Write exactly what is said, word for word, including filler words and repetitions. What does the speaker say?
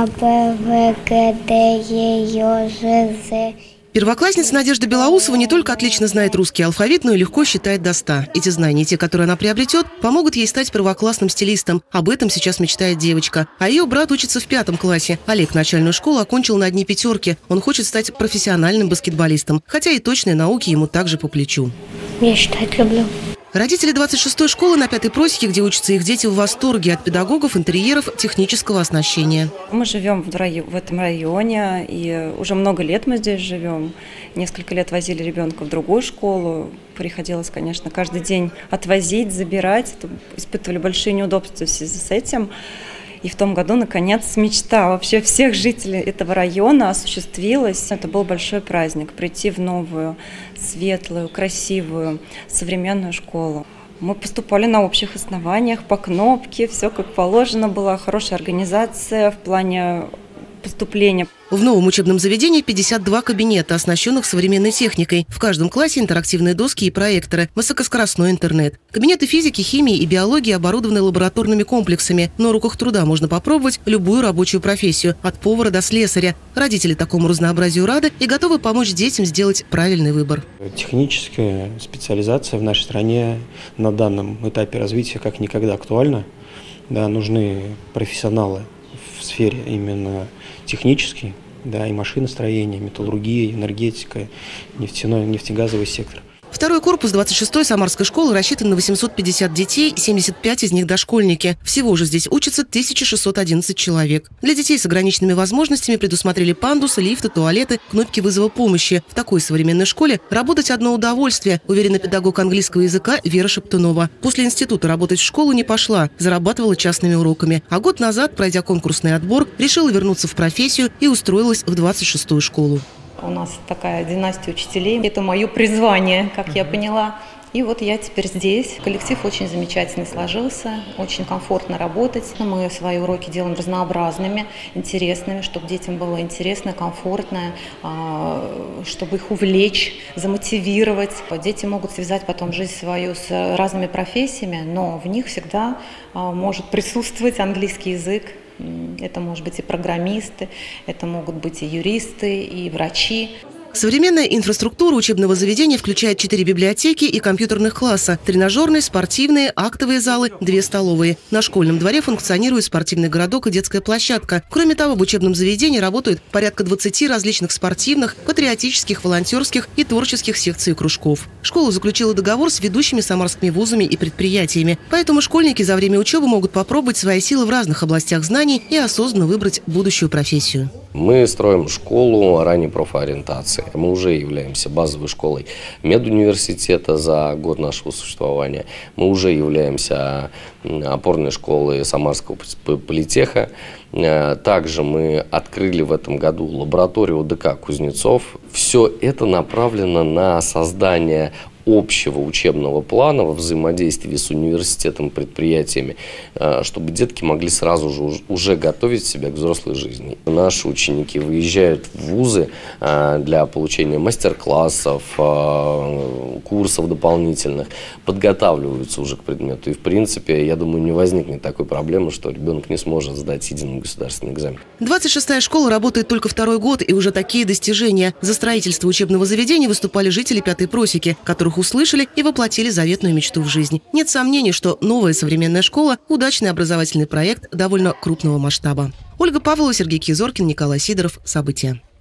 А, Б, В, Г, Д, Е, Ё, Ж, З. Первоклассница Надежда Белоусова не только отлично знает русский алфавит, но и легко считает до ста. Эти знания, те, которые она приобретет, помогут ей стать первоклассным стилистом. Об этом сейчас мечтает девочка. А ее брат учится в пятом классе. Олег начальную школу окончил на одни пятерки. Он хочет стать профессиональным баскетболистом. Хотя и точные науки ему также по плечу. Я считать люблю. Родители двадцать шестой школы на Пятой просеке, где учатся их дети, в восторге от педагогов, интерьеров, технического оснащения. Мы живем в, районе, в этом районе, и уже много лет мы здесь живем. Несколько лет возили ребенка в другую школу. Приходилось, конечно, каждый день отвозить, забирать. Испытывали большие неудобства в связи с этим. И в том году, наконец, мечта вообще всех жителей этого района осуществилась. Это был большой праздник – прийти в новую, светлую, красивую, современную школу. Мы поступали на общих основаниях, по кнопке, все как положено, была хорошая организация в плане поступления. В новом учебном заведении пятьдесят два кабинета, оснащенных современной техникой. В каждом классе интерактивные доски и проекторы, высокоскоростной интернет. Кабинеты физики, химии и биологии оборудованы лабораторными комплексами. На уроках труда можно попробовать любую рабочую профессию, от повара до слесаря. Родители такому разнообразию рады и готовы помочь детям сделать правильный выбор. Техническая специализация в нашей стране на данном этапе развития как никогда актуальна. Да, нужны профессионалы в сфере именно технической, да, и машиностроение, металлургия, энергетика, нефтяной, нефтегазовый сектор. Второй корпус двадцать шестой Самарской школы рассчитан на восемьсот пятьдесят детей, семьдесят пять из них дошкольники. Всего же здесь учатся тысяча шестьсот одиннадцать человек. Для детей с ограниченными возможностями предусмотрели пандусы, лифты, туалеты, кнопки вызова помощи. В такой современной школе работать одно удовольствие, уверена педагог английского языка Вера Шептунова. После института работать в школу не пошла, зарабатывала частными уроками. А год назад, пройдя конкурсный отбор, решила вернуться в профессию и устроилась в двадцать шестую школу. У нас такая династия учителей. Это мое призвание, как я поняла. И вот я теперь здесь. Коллектив очень замечательный сложился, очень комфортно работать. Мы свои уроки делаем разнообразными, интересными, чтобы детям было интересно, комфортно, чтобы их увлечь, замотивировать. Дети могут связать потом жизнь свою с разными профессиями, но в них всегда может присутствовать английский язык. Это может быть и программисты, это могут быть и юристы, и врачи. Современная инфраструктура учебного заведения включает четыре библиотеки и компьютерных класса, тренажерные, спортивные, актовые залы, две столовые. На школьном дворе функционирует спортивный городок и детская площадка. Кроме того, в учебном заведении работают порядка двадцати различных спортивных, патриотических, волонтерских и творческих секций и кружков. Школа заключила договор с ведущими самарскими вузами и предприятиями. Поэтому школьники за время учебы могут попробовать свои силы в разных областях знаний и осознанно выбрать будущую профессию. Мы строим школу ранней профориентации. Мы уже являемся базовой школой медуниверситета за год нашего существования. Мы уже являемся опорной школой Самарского политеха. Также мы открыли в этом году лабораторию о дэ ка Кузнецов. Все это направлено на создание общего учебного плана во взаимодействии с университетом, предприятиями, чтобы детки могли сразу же уже готовить себя к взрослой жизни. Наши ученики выезжают в вузы для получения мастер-классов, курсов дополнительных, подготавливаются уже к предмету. И в принципе, я думаю, не возникнет такой проблемы, что ребенок не сможет сдать единый государственный экзамен. двадцать шестая школа работает только второй год, и уже такие достижения. За строительство учебного заведения выступали жители Пятой просеки, которых услышали и воплотили заветную мечту в жизнь. Нет сомнений, что новая современная школа – удачный образовательный проект довольно крупного масштаба. Ольга Павлова, Сергей Кизоркин, Николай Сидоров. События.